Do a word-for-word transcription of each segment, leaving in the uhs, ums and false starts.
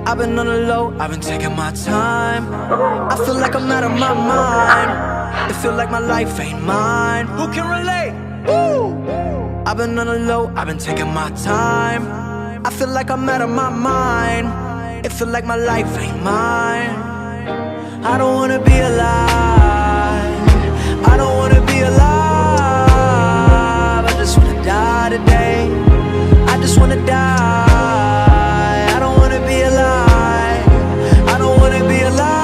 I've been on the low, I've been taking my time. I feel like I'm out of my mind. It feel like my life ain't mine. Who can relate? Woo! I've been on the low, I've been taking my time. I feel like I'm out of my mind. It feel like my life ain't mine. I don't wanna be alive. I don't wanna be alive. I just wanna die today. I just wanna die. I don't wanna be alive. I don't wanna be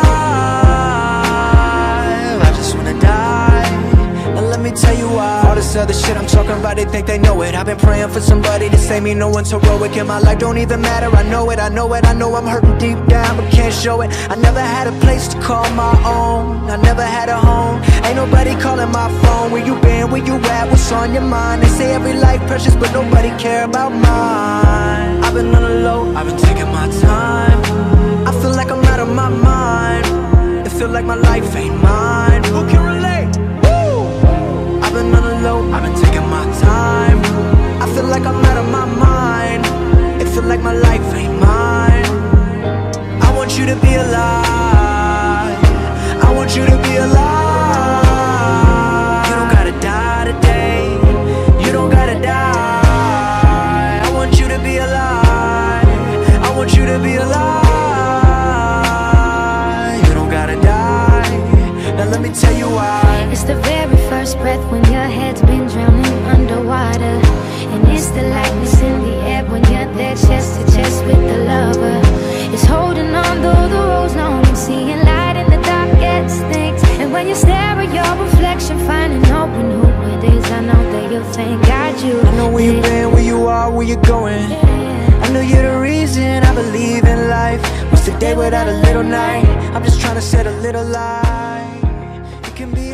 alive. I just wanna die. And let me tell you why. All this other shit I'm talking about, they think they know it. I've been praying for somebody to save me. No one's heroic in my life, don't even matter. I know it, I know it, I know I'm hurting deep down, but can't show it. I never had a place to call my own. I never had a home. Ain't nobody calling my phone. Where you been, where you at, what's on your mind? They say every life precious, but nobody care about mine. I've been on the low, I've been taking my time. I feel like I'm out of my mind. It feel like my life ain't mine. Who can relate? Woo! I've been on the low, I've been taking my time. I feel like I'm out of my mind. It feel like my life ain't mine. I want you to be alive. I want you to be alive. You don't gotta die today. You don't gotta die. I want you to be alive. I want you to be alive. You don't gotta die. Now let me tell you why. It's the very first breath when your head's been drowning underwater. And it's the lightness in the air when you're there chest to chest with the lover. It's holding on though the road's long and seeing light in the darkest things. And when you stare at your reflection, finding hope in who it is, I know that you'll thank God you. I know where you've been, where you are, where you're going. I know you're the reason I believe in life. What's the day without a little night? I'm just trying to set a little light. It can be